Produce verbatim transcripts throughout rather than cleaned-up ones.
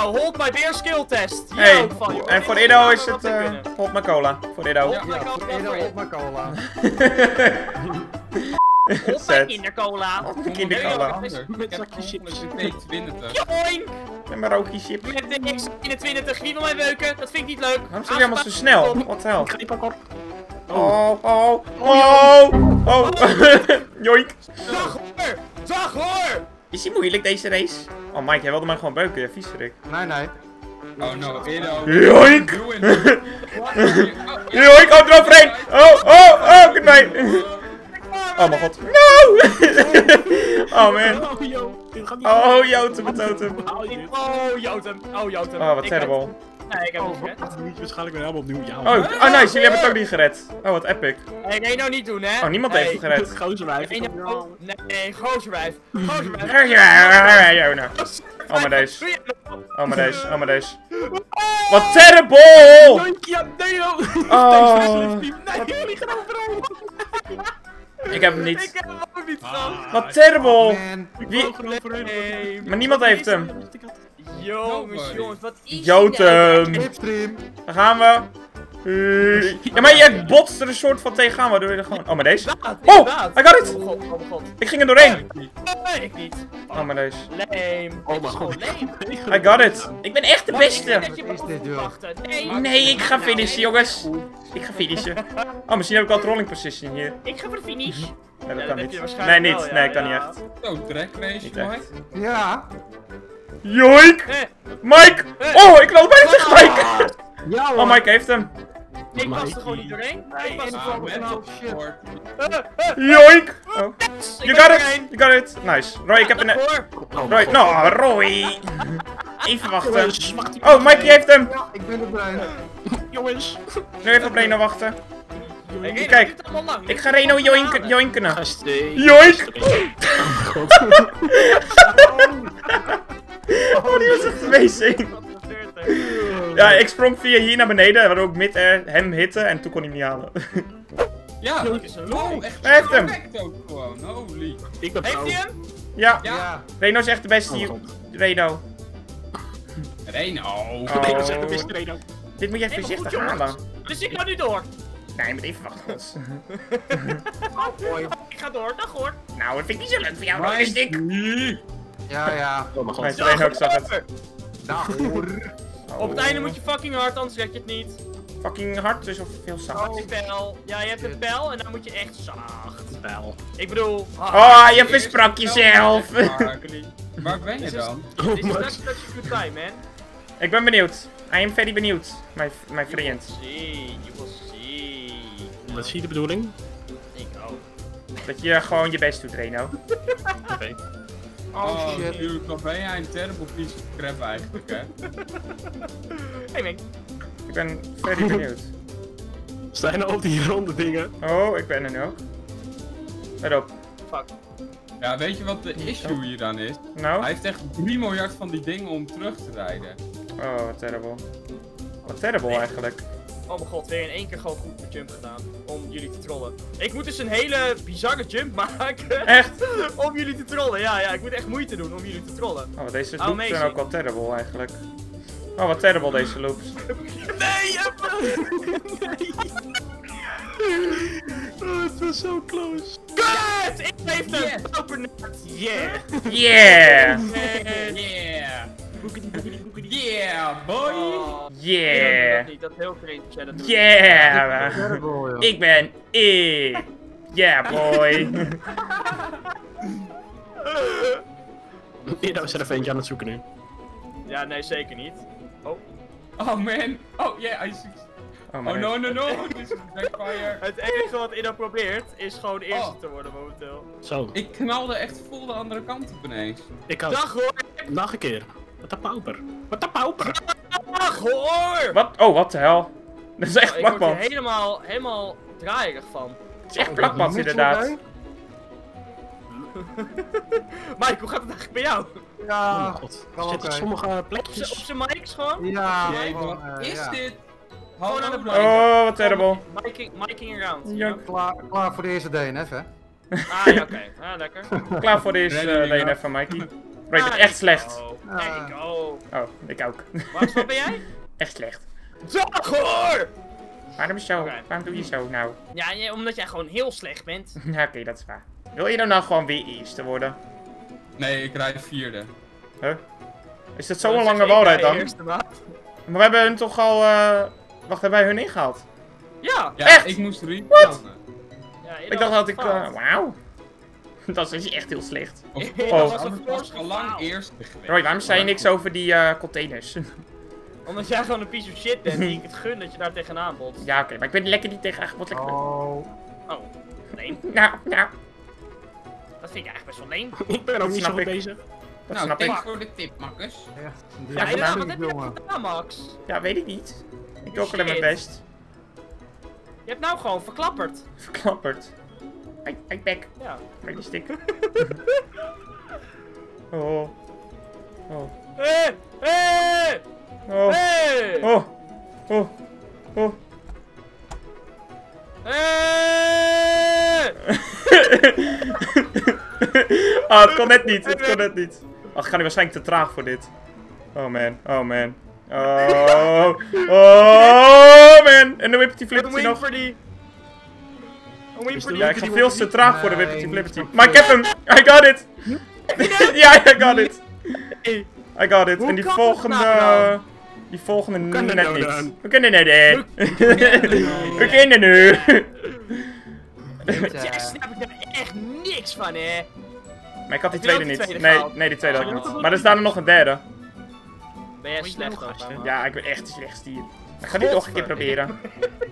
hold my beer skill test. Hier Hey, ook van, joh. en Dit voor is Ido wat is we het wat we uh, kunnen. hold my cola. Voor Ido. Ja. Ja, voor Edo op mijn cola. Hold my Zet. kindercola. Wat een kindercola. Ik heb zakjes twintig. Joink! En mijn rookje chip. Met de X eenentwintig. Wie wil mij beuken? Dat vind ik niet leuk. Waarom zijn jullie allemaal zo snel? Wat de hel? Ik ga die pak op. Oh, oh, oh, oh. Joink. Dag hoor! Dag hoor! Is die moeilijk deze race? Oh Mike, jij wilde mij gewoon beuken, ja, viezerik. Nee, nee. Oh no, Edo. Joink! Doe Joink, oh, eroverheen! Oh, oh, oh, kut mij! Oh mijn god. No! Oh man. Oh, yo. Dit gaat niet Oh, Jotem, wat Jotem. Oh, Jotem. Oh, Jotem. Oh, wat Ik terrible. heb- Nee, ik heb het Oh, niet gered. wat niet. Waarschijnlijk weer helemaal opnieuw. Ja, Oh, oh nice, jullie hebben het ook niet gered. Oh, wat epic. Nee, nee, nou niet doen, hè. Oh, niemand hey. heeft het gered. Gozer Nee, nou- oh, nee, nee, gozerbijf. Gozerbijf. Oh, maar deze. Doe je dat? Oh, maar deze. Oh, maar deze. Wat terrible! Ja, nee, joh. Oh. Nee, jullie gaan overal. Ik heb hem niet. Ik heb hem ook niet gehad. Wat terrible! Man. Wie? Nee. Maar niemand heeft hem. Jongens, jongens, wat is Jotem. Slipstream. Daar gaan we. Ja, maar je botst er een soort van tegenaan, waardoor je er gewoon... Oh, maar deze. Oh, I got it! Oh god, oh god. Ik ging er doorheen. Nee, ik niet. Oh, maar deze. Lame. Oh mijn god. Lame. I got it. Ik ben echt de beste. Dat je Wat is dit, joh? wachten. Nee. Nee, ik ga finishen, jongens. Ik ga finishen. Oh, misschien heb ik al trolling position hier. Ik ga voor de finish. Nee, Ja, dat dat kan heb niet. je Nee, waarschijnlijk niet. wel, ja, Nee, kan ja. niet echt. Zo, track race, Niet Mike. echt. Ja. Joink! Eh, Mike! Oh, ik knal bijna tegen Mike! Ja, hoor. Oh, Mike heeft hem. ik was er gewoon niet doorheen. Ik was er Ah, gewoon met niet op shit. sport. Joink! Oh. Ik You ben got er it! één. You got it! Nice. Roy, ik heb een... Hoor. Oh, Roy, nou, Roy! Even wachten. Jongens, wacht die- Oh, Mikey heeft hem! Ja, ik ben er brein. Jongens. Nu even op Reno wachten. Hey, Kijk, dit is allemaal lang. Ik ga Reno joinken, joinken. Gasten. Joink! God. Oh, die was echt amazing. Wat gebeurt er? Ja, ik sprong via hier naar beneden, waardoor ik mid air hem hitte en toen kon hij hem niet halen. Ja, Dit is een oh, lol. echt Hij heeft hem. perfect ook gewoon. Holy. Ik ben Heeft pro. hij hem? Ja, Ja, Ja. Reno is echt de beste Oh, hier. God. Reno. Reno. Oh. Nee, dat is echt de beste Reno. Dit moet je echt Helemaal goed, voorzichtig halen. jongens. Dus ik ga nu door. Nee, maar even wachten. Hans. Mooi. Ik ga door. Dag hoor. Nou, dat vind ik niet zo leuk voor jou, Roy, stick. Ja, ja. Oh mijn Mijn god. Reno ook zag het. Dag hoor. Op het einde moet je fucking hard, anders red je het niet. Fucking hard, dus of veel zacht. Die pijl. Ja, je hebt een pijl en dan moet je echt zacht. Bel. Ik bedoel... Oh, je versprak jezelf. Waar ben je dan? Dit is net such a good time, man. Ik ben benieuwd. I am very benieuwd, mijn mijn You will vriend. see, you will see. Wat zie je de bedoeling? Ik ook. Dat je gewoon je best doet, Reno. Oké. Oh, shit. natuurlijk. Wat ben jij een terrible piece of crap eigenlijk, hè? Hey, Mink. Ik ben very benieuwd. Sta je nou op die ronde dingen? Oh, ik ben er nu ook. Let op. Fuck. Ja, weet je wat de issue hier dan is? Nou? Hij heeft echt drie miljard van die dingen om terug te rijden. Oh, wat terrible. Wat terrible eigenlijk. Oh mijn god, weer in één keer gewoon goed de jump gedaan. Om jullie te trollen. Ik moet dus een hele bizarre jump maken. Echt? Om jullie te trollen. Ja, ja, ik moet echt moeite doen om jullie te trollen. Oh, deze Oh, loops zijn amazing. ook wel terrible eigenlijk. Oh, wat terrible deze loops. Nee, je Oh, het was zo close. Kut! Ik leef hem! Yes. Paupernet! Yeah! Yeah! Yeah! Boekedy, boekedy, boekedy. Yeah, boy! Oh, Yeah! dat niet, dat is heel vreemd als jij dat doet. Yeah! Terrible, joh. Ik ben ik. Yeah, boy. Ja, we zijn even eentje aan het zoeken nu. Ja, nee, zeker niet. Oh. Oh man! Oh yeah, I see. Oh, Oh maar no no no! This is backfire! Het enige wat Ida probeert is gewoon eerste Oh. te worden momenteel. Zo. Ik knalde echt vol de andere kant op ineens. Ik had... Dag hoor! Nog een keer. Wat een pauper. Wat een pauper. Dag hoor! Wat? Oh, wat de hel? Dat is echt Ik word hier plakband. helemaal, helemaal draaierig van. Het is echt plakband inderdaad. Mike, hoe gaat het eigenlijk bij jou? Oh Ah, mijn Ja, god. wel Er zitten oké. sommige Op plekjes. zijn mics gewoon? ja, Jee, gewoon, wat eh, is ja. dit? Gewoon aan Hallo het dan. Oh, wat terrible. Miking, miking around. Ja. Klaar, klaar voor de eerste D N F, hè? Ah ja, oké. Ah, lekker. Klaar voor deze Ready, uh, ja. D N F van Mikey. Roy, je bent Ah, echt slecht. oh. There you go. Oh, ik ook. Max, wat ben jij? Echt slecht. Zagor! Waarom zo? Oké. Waarom doe je zo nou? Ja, ja, omdat jij gewoon heel slecht bent. Ja, oké, dat is waar. Wil je dan nou gewoon weer eerste worden? Nee, ik rijd vierde. Huh? Is dat zo'n Dat lange zeg ik walrijd bij dan? eerste, maat. Maar we hebben hun toch al... eh Wacht, hebben wij hun ingehaald? Ja. Ja, Echt? ik moest What? replannen. ja Ik dacht dat ik... eh, Wauw. Dat is echt heel slecht. Of Ja, course, dat was anders een was force ik al lang gefaald. eerste geweest. Roy, waarom zei je niks over die eh, containers? Omdat jij gewoon een piece of shit bent die ik het gun dat je daar tegenaan botst. Ja, oké, maar ik ben lekker niet tegen wat lekker. Oh. Oh, nee. Nou, nou, Dat vind ik eigenlijk best wel leem. Ik ben ook niet zo snap goed ik. bezig. dat Nou, snap ik. thanks voor de tip, Marcus. Echt. Die Ja, Ja, ja, gedaan, wat heb je jongen. gedaan, Max? Ja, weet ik niet. Ik doe ook alleen mijn Shit. best. Je hebt nou gewoon verklapperd. Verklapperd. I, I back. Ja. Maar die stick. Oh. Oh. Hé! Hé! Oh. Hé! Oh. Oh. Oh. Hé! Ah, het kon net niet. Het kon net niet. Ach, ik ga nu waarschijnlijk te traag voor dit. Oh man. Oh man. Oh. Oh man. En de whippity I'm flippity waiting nog. for die... I'm waiting for die... Ja, ik ga veel te traag voor de Nee, whippity niet flippity. zo Maar ik heb hem. I got it. Ja, I got it. Hey, I got it. Hoe En die kan dat volgende... nou dan? Die volgende kan dat net nou niet. dan? We kunnen het niet. We kunnen nu. Niet, Jij eh, snap ik er echt niks van, hè? Maar ik had die Heb je tweede ook die niet. tweede Nee, gehaald? nee, die tweede had ik Oh. niet. Maar er staat er nog een derde. Ben jij Moet je slecht nou ook, gasten? man? Ja, ik ben echt de slechtste hier. Ik ga dit nog een keer proberen.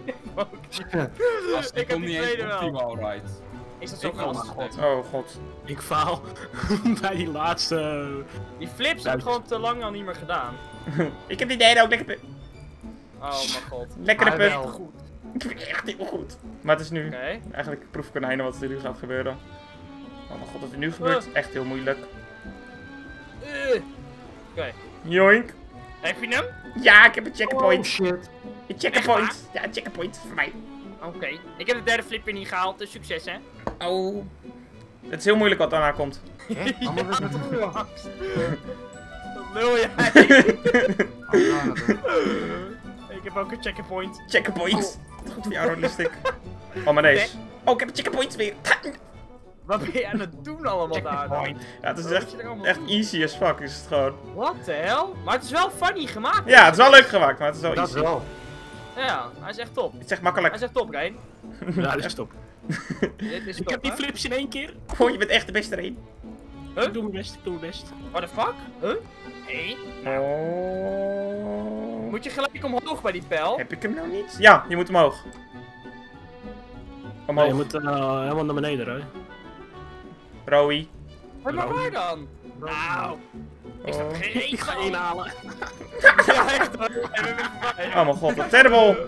Als Ik ik heb kom die niet eens tweede op die wel. wallride. Is dat zo Ik wel, groot? maar god. Oh god. Ik faal bij die laatste... Die flips heb ik gewoon te lang al niet meer gedaan. Ik heb die derde ook lekker... Oh mijn god. Lekkere Maar punt. wel. Goed. Ik vind het echt heel goed. Maar het is nu Oké. eigenlijk proefkonijnen wat er nu gaat gebeuren. Oh mijn god, wat er nu gebeurt, echt heel moeilijk. Eh. Oké. Joink. Heb je hem? Ja, ik heb een Oh checkpoint. shit. Een checkpoint. Ja, een checkpoint voor mij. Oké. Ik heb de derde flip weer niet gehaald, dus succes hè. Oh. Het is heel moeilijk wat daarna komt. Hè? Allemaal weer met de muur. Max. Wat lul jij? Oh, ja, natuurlijk. Ik heb ook een checkpoint. Checkpoint. Goed voor jou, Rollistic. Oh, maar deze. Oh, ik heb een checkpoint weer. Wat ben je aan het doen allemaal daar dan? Ja, het is Wat echt, moet je er allemaal echt doen? easy as fuck is het gewoon. What the hell? Maar het is wel funny gemaakt. Ja, het is wel leuk gemaakt, maar het is wel Dat easy. wel. Ja, hij is echt top. Het is echt Hij makkelijk. is echt top, Rein. Ja, dat is top. Dit is Ik top, heb die hè? flips in één keer. Oh, je bent echt de beste erin. Huh? Ik doe mijn best, ik doe mijn best. What the fuck? Huh? Hé? Oh. Moet je gelijk omhoog bij die pijl? Heb ik hem nou niet? Ja, je moet omhoog. Nee, Omhoog. je moet uh, helemaal naar beneden, hè. Rowie. Hé, maar waar dan? Nou, ik snap er Oh. geen één Ik ga van. inhalen. Ja, echt hoor. En we zijn voorbij. Oh mijn god, wat terrible.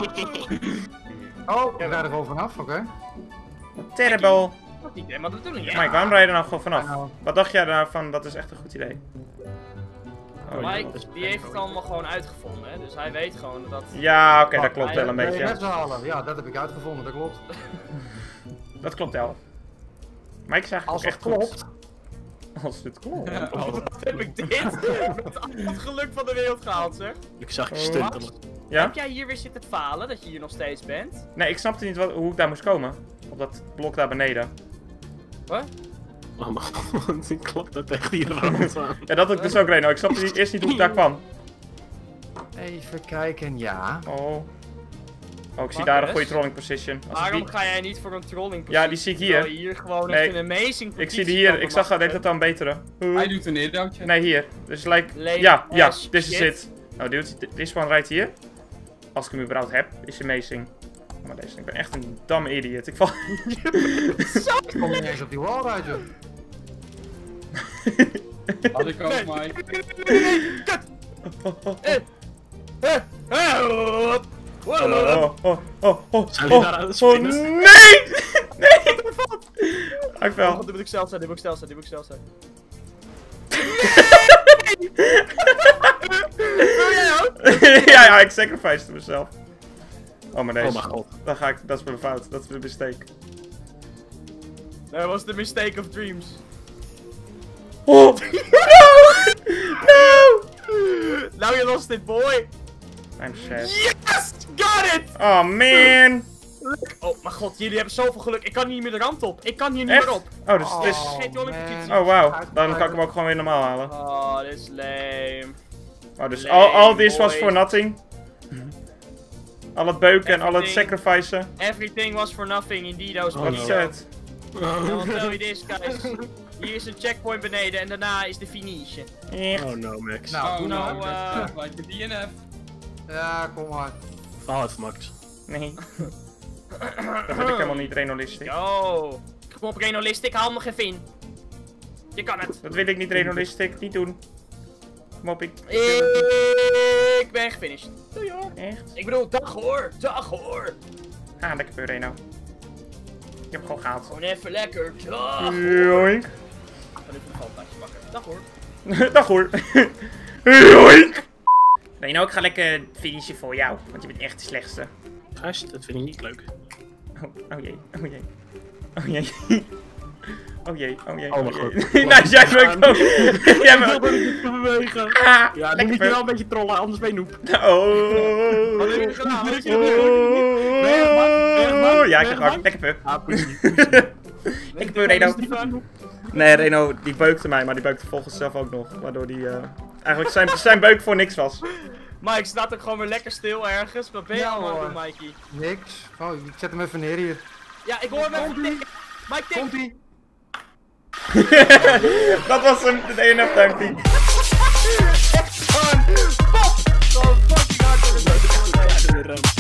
Oh, ik rijd er gewoon vanaf, oké. Wat terrible. Dat is niet helemaal de bedoeling, hè? Mike, waarom rij je er nou gewoon vanaf? Nou, Wat dacht jij daarvan? Dat is echt een goed idee. Oh, ja, Mike, dat is- die heeft het allemaal gewoon uitgevonden, hè? Dus hij weet gewoon dat... Ja, oké, dat klopt wel een nee, beetje. net halen. Ja, dat heb ik uitgevonden, dat klopt. Dat klopt wel. Mike is eigenlijk Als ook het echt klopt. goed. Als het klopt. Wat heb ik dit met al het geluk van de wereld gehaald, zeg? Ik zag je Oh. stuntelen. Ja? Heb jij hier weer zitten falen, dat je hier nog steeds bent? Nee, ik snapte niet wat, hoe ik daar moest komen. Op dat blok daar beneden. Wat? Oh man, ik klap dat echt hier rond aan. Ja, dat had ik dus ook Reno. Ik snapte niet, eerst niet hoe ik daar kwam. Even kijken, ja. Oh. Oh, ik zie Marcus? daar een goede trolling position. Als ik Waarom die... ga jij niet voor een trolling Ja, die zie ik hier. Terwijl je hier gewoon Nee, echt een amazing Ik zie positie die hier. kan Ik zag dat bemachten. het dan betere. Hij doet een neerdoutje. Nee, hier. Dus like... Lame Ja, ja. ass This is shit. it. Nou, dude, this one right hier. Als ik hem überhaupt heb, is amazing. Maar deze, ik ben echt een dumb idiot. Ik val... Ik kom niet eens op die wall rijden. Had ik ook, Nee. Mike. Eh, eh, eh, hop. Oh, oh, oh, oh, oh, Zijn we oh, daar aan het oh, spinnen? nee! Nee! Hij Oh, fell. dit moet ik zelf zijn, dit moet ik zelf zijn, dit moet ik zelf zijn. Ja, ja, ik sacrificed mezelf. Oh, maar deze. Oh mijn god. Dan ga ik, dat is mijn fout. Dat is mijn mistake. Dat was the mistake of dreams. Oh! No! was dit, boy. I'm sad. Yes! Got it! Oh man! Oh mijn god, jullie hebben zoveel geluk. Ik kan niet meer de rand op. Ik kan hier niet Echt? meer op. Oh, dus het is... Oh, Vergeet die Olympische man. fiets. Oh wauw, dan kan ik hem ook gewoon weer normaal halen. Oh, dit is lame. Oh, dus Lame, al, al this was boy. for nothing. Al het beuken en al het Everything. sacrificen. Everything was for nothing, indeed, I was Oh, What no. sad. I will tell you this, guys. Hier is een checkpoint beneden en daarna is de finish. Echt. Oh no, Max. Nou, Oh doe nou, no, eh, uh, like the D N F. Ja, kom maar. Verhaal even, Max. Nee. Dat vind ik helemaal niet renolistisch. Yo. Kom op, Renolistic, haal hem nog even in. Je kan het. Dat wil ik niet renolistisch, niet doen. Kom op, ik... Ik ben gefinished. Doei hoor. Echt? Ik bedoel, dag hoor. Dag hoor. Ah, lekker per Reno. Ik heb hem gewoon gehaald. Gewoon even lekker. Dag hoor. Joink. Ik ga even een valpaadje pakken. Dag hoor. Dag hoor. Joink. Reno, ik ga lekker finishen voor jou, want je bent echt de slechtste. Gast, dat vind ik niet leuk. Oh, oh jee, oh jee. Oh jee. Oh jee, oh jee. Oh mijn oh god. jee. Nou, jij beukt ook. Jij Ik wil beukt. niet te bewegen. Ah, Ja, dan lekker moet je wel peuk. een beetje trollen, anders ben je noob. Oh. Wat heb je gedaan? Wat heb je Oh. Ben je gemaakt? Ben je gemaakt? Ja, Ben ik je heb hard. gemaakt? Lekker peuk. Ah, pussy. Lekker peuk, Reno. Nee, Reno, die beukte mij, maar die beukte volgens zelf ook nog. Waardoor die uh, eigenlijk zijn, zijn beuk voor niks was. Mike staat ook gewoon weer lekker stil ergens. Wat ben je Ja, allemaal aan hoor. het doen, Mikey? Niks. Oh, ik zet hem even neer hier. Ja, ik hoor hem even tikken. Mike, tik! Komt ie? Dat was hem, de D N F duimpie. Echt gewoon pop! Gewoon fucking hard door de